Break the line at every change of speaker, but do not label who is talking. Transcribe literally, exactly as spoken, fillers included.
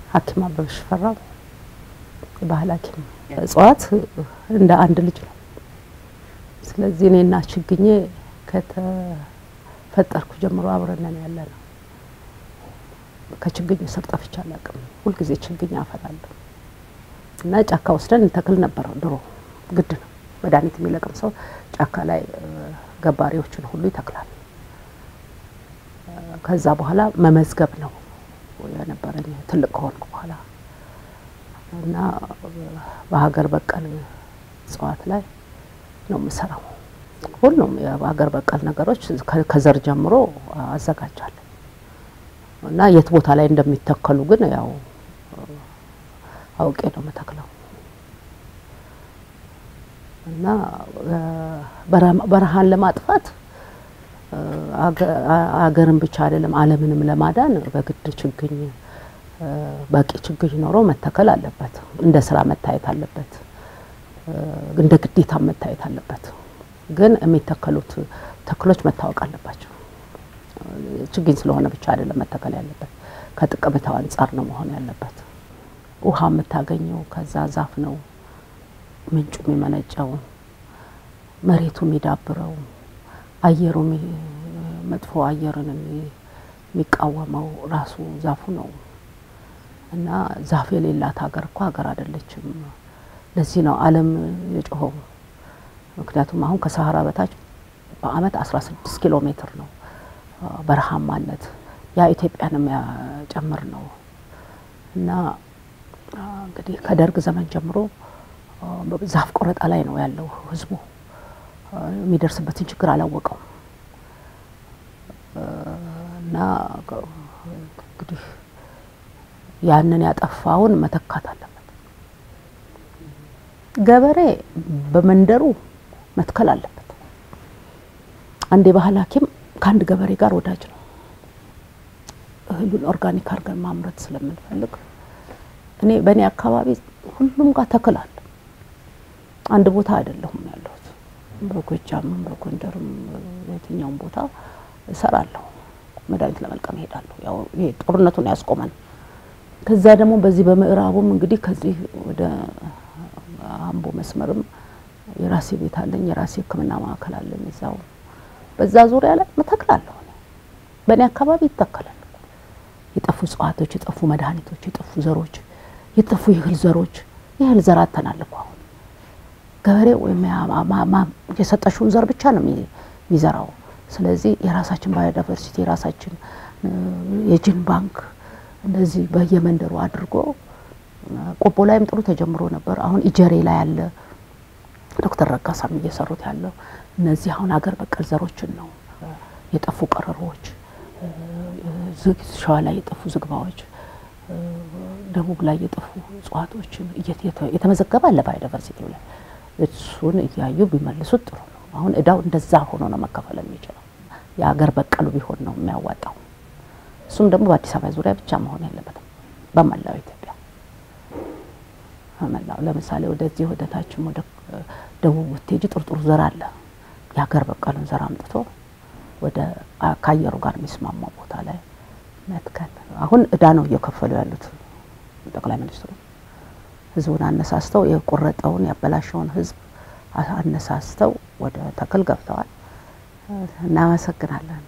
ሐኪም አበበሽ ፈራው ባህል ሐኪም እጽዋት እንደ አንድ ልጅ ነው ስለዚህ እኔና ችግኜ ከተፈጠርኩ ጀምሮ አብረን ነን ያለነው ከችግኝ ስር ጠፍቼ አላውቅም ሁሉ ጊዜ ችግኝ አፈላለሁ እና ጫካ ወስደን ተክል ነበር ድሮ ግድ ነው መድኃኒት የሚለቅም ሰው ጫካ ላይ ገባሪዎችን ሁሉ ይተክላል ከዛ በኋላ መመዝገብ ነው የነበረኝ ትልቅ ሆንኩ በኋላ እና በሀገር በቀል እጽዋት ላይ ነው የምሰራው ሁሉም የሀገር በቀል ነገሮች ከዘር ጀምሮ አዘጋጃለሁ እና የት ቦታ ላይ እንደሚተከሉ ግን ያው አውቄ ነው መተክለው እና በረሃን ለማጥፋት አገርን ብቻ አይደለም ዓለምንም ለማዳን በግድ ችግኝ ባቂ ችግኝ ኖሮ መተከል አለበት እንደ ስራ መታየት አለበት እንደ ግዴታ መታየት አለበት ግን የሚተከሉት ተክሎች መታወቅ አለባቸው ችግኝ ስለሆነ ብቻ አይደለም መተከል ያለበት ከጥቅምታው አንፃር ነው መሆን ያለበት ውሃ መታገኘው ከዛ ዛፍ ነው ምንጩ የሚመነጨው መሬቱ የሚዳብረው አየሩ መጥፎ አየርን የሚቃወመው ራሱ ዛፉ ነው እና ዛፍ የሌላት ሀገር እኮ ሀገር አይደለችም ለዚህ ነው ዓለም የጮኸው ምክንያቱም አሁን ከሳሃራ በታች በአመት አስራ ስድስት ኪሎ ሜትር ነው በረሃማነት ያ ኢትዮጵያንም ያጨምር ነው እና እንግዲህ ከደርግ ዘመን ጀምሮ በዛፍ ቆረጣ ላይ ነው ያለው ህዝቡ የሚደርስበትን ችግር አላወቀው እና እንግዲህ ያንን ያጠፋውን መተካት አለበት ገበሬ በመንደሩ መትከል አለበት አንዴ ባህል ሐኪም ካንድ ገበሬ ጋር ወዳጅ ነው እህሉን ኦርጋኒክ አርገን ማምረት ስለምንፈልግ እኔ በእኔ አካባቢ ሁሉም ጋር ተክላል አንድ ቦታ አይደለም ያለው በጎጃም በጎንደርም የትኛውም ቦታ እሰራለሁ መድኃኒት ለመልቀም ሄዳለሁ ያው ይሄ ጦርነቱን ያስቆመን ከዛ ደግሞ በዚህ በመዕራቡም እንግዲህ ከዚህ ወደ አምቦ መስመርም የራሴ ቤት አለኝ የራሴ ህክምና ማዕከል አለኝ እዛው በዛ ዙሪያ ላይ መተክላለሁ በእኔ አካባቢ ይተከላል የጠፉ እጽዋቶች የጠፉ መድኃኒቶች የጠፉ ዘሮች የጠፉ የእህል ዘሮች የእህል ዘራተናል እኮ አሁን ገበሬ ወይም የሰጠሽውን ዘር ብቻ ነው የሚዘራው ስለዚህ የራሳችን ባዮዳይቨርሲቲ የራሳችን የጂን ባንክ እንደዚህ በየመንደሩ አድርጎ ቆቦ ላይም ጥሩ ተጀምሮ ነበር አሁን ኢጀሬ ላይ ያለ ዶክተር ረጋሳም እየሰሩት ያለው እነዚህ አሁን ሀገር በቀል ዘሮችን ነው የጠፉ ቀረሮች ሸዋ ላይ የጠፉ ዝግባዎች ደቡብ ላይ የጠፉ እጽዋቶችን የተመዘገበ አለ ባዮዳይቨርሲቲ ላይ እሱን እያዩ ቢመልሱት ጥሩ ነው አሁን እዳው እንደዛ ሆኖ ነው መከፈል የሚችለው የሀገር በቀሉ ቢሆን ነው የሚያዋጣው እሱም ደግሞ በአዲስ አበባ ዙሪያ ብቻ መሆን ያለበት በመላው ኢትዮጵያ በመላው ለምሳሌ ወደዚህ ወደታችም ወደ ደቡብ ወጥቴጂ ጥርጥሩ ዘር አለ የሀገር በቀሉን ዘር አምጥቶ ወደ ካየሩ ጋር የሚስማማው ቦታ ላይ መትከል አሁን እዳ ነው እየከፈሉ ያሉት ጠቅላይ ሚኒስትሩ ህዝቡን አነሳስተው የቆረጠውን ያበላሸውን ህዝብ አነሳስተው ወደ ተክል ገብተዋል እናመሰግናለን